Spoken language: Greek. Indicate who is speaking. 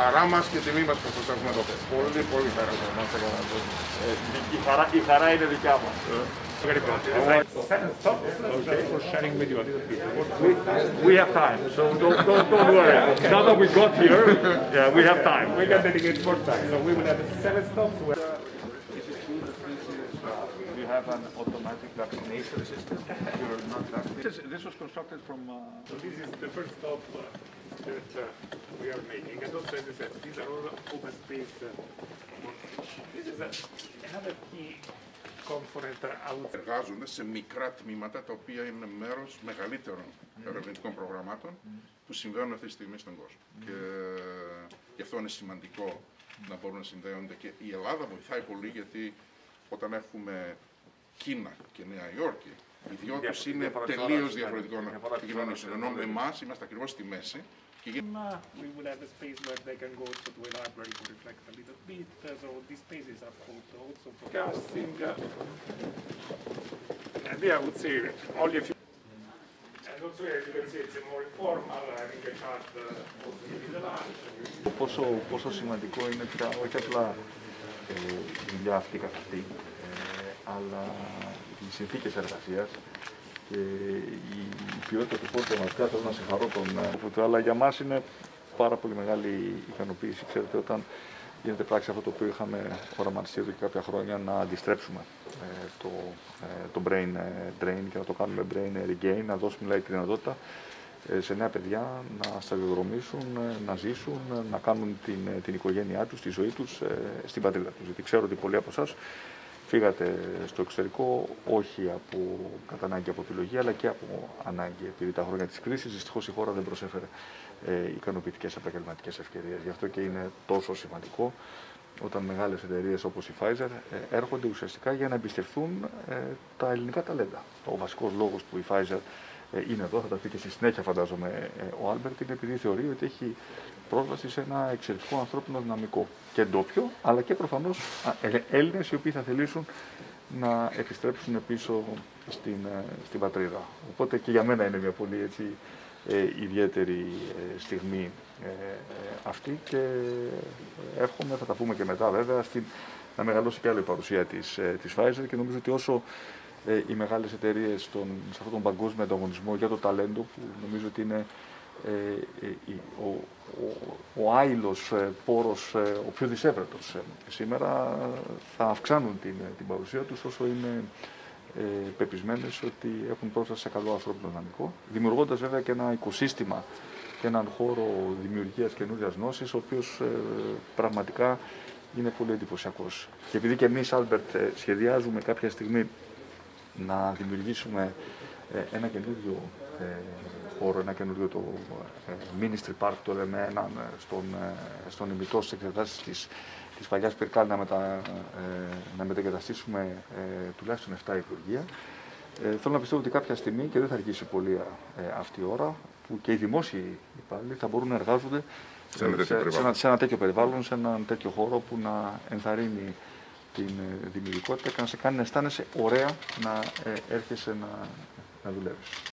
Speaker 1: Χαρά μας και τιμή μας που σας έχουμε εδώ. Πολύ, πολύ χαρά.
Speaker 2: Η χαρά είναι δικιά μας.
Speaker 3: Very good. Okay, we're sharing with you a little bit.
Speaker 2: We have time, so don't worry. Now that we got here, yeah, we have time.
Speaker 3: We can dedicate more time. So we will have 7 stops.
Speaker 2: You have an automatic vaccination system. You're not vaccinated. This was constructed from.
Speaker 3: So this is the first stop that we are making. And also, as I said, these are all open space. This is another key component I would say.
Speaker 1: Εργάζονται σε μικρά τμήματα τα οποία είναι μέρος μεγαλύτερων ερευνητικών προγραμμάτων που συμβαίνουν αυτή τη στιγμή στον κόσμο. Και γι' αυτό είναι σημαντικό να μπορούν να συνδέονται. Και η Ελλάδα βοηθάει πολύ γιατί όταν έχουμε Κίνα και Νέα Υόρκη, οι δυο τους είναι τελείως διαφορετικών κοινωνήσεων. Ενώ εμάς είμαστε ακριβώς στη μέση.
Speaker 3: We will have a space where they can go to a library to reflect a little bit. So these spaces are also for casting. And yeah, I would say only a few. And also, as you can see, it's a more informal, having a chat also in the lunch.
Speaker 2: Πόσο σημαντικό είναι πια όχι απλά η δουλειά αυτή καθ' αυτή, αλλά οι συνθήκες εργασίας και η ποιότητα του χώρου. Πραγματικά θέλω να συγχαρώ τον Φούτρο, αλλά για μας είναι πάρα πολύ μεγάλη ικανοποίηση. Ξέρετε, όταν γίνεται πράξη αυτό το οποίο είχαμε οραματιστεί εδώ και κάποια χρόνια, να αντιστρέψουμε το brain drain και να το κάνουμε brain regain, να δώσουμε δηλαδή τη δυνατότητα σε νέα παιδιά να σταδιοδρομήσουν, να ζήσουν, να κάνουν την οικογένειά τους, τη ζωή τους στην πατρίδα τους. Γιατί ξέρω ότι πολλοί από εσάς φύγατε στο εξωτερικό όχι κατά ανάγκη από επιλογή, αλλά και από ανάγκη. Επειδή τα χρόνια της κρίσης, δυστυχώς η χώρα δεν προσέφερε ικανοποιητικές επαγγελματικές ευκαιρίες. Γι' αυτό και είναι τόσο σημαντικό όταν μεγάλες εταιρείες όπως η Pfizer έρχονται ουσιαστικά για να εμπιστευτούν τα ελληνικά ταλέντα. Ο βασικός λόγος που η Pfizer είναι εδώ, θα τα πει και στη συνέχεια φαντάζομαι ο Άλμπερτ, είναι επειδή θεωρεί ότι έχει πρόσβαση σε ένα εξαιρετικό ανθρώπινο δυναμικό. Και ντόπιο, αλλά και προφανώς Έλληνες οι οποίοι θα θελήσουν να επιστρέψουν πίσω στην πατρίδα. Οπότε και για μένα είναι μια πολύ ιδιαίτερη στιγμή αυτή και εύχομαι, θα τα πούμε και μετά βέβαια, να μεγαλώσει και άλλο η παρουσία της Pfizer και νομίζω ότι όσο οι μεγάλες εταιρείες σε αυτόν τον παγκόσμιο ανταγωνισμό για το ταλέντο, που νομίζω ότι είναι ο άειλος πόρος, ο πιο δυσέβρετος σήμερα, θα αυξάνουν την παρουσία τους όσο είναι πεπισμένες ότι έχουν πρόσβαση σε καλό ανθρώπινο δυναμικό, δημιουργώντας βέβαια και ένα οικοσύστημα και έναν χώρο δημιουργίας καινούριας γνώσης, ο οποίος πραγματικά είναι πολύ εντυπωσιακός. Και επειδή και εμείς, Άλμπερτ, σχεδιάζουμε κάποια στιγμή να δημιουργήσουμε ένα καινούριο χώρο, ένα καινούριο το Ministry Park, το λέμε, στον ημιτό στις εξετάσεις της παλιάς Πυρκάλ, να μετεγκαταστήσουμε τουλάχιστον 7 υπουργεία. Θέλω να πιστεύω ότι κάποια στιγμή, και δεν θα αργήσει πολύ αυτή η ώρα, που και οι δημόσιοι υπάλληλοι θα μπορούν να εργάζονται σε ένα τέτοιο περιβάλλον, σε ένα τέτοιο χώρο που να ενθαρρύνει την δημιουργικότητα και να σε κάνει να αισθάνεσαι ωραία να έρχεσαι να δουλεύεις.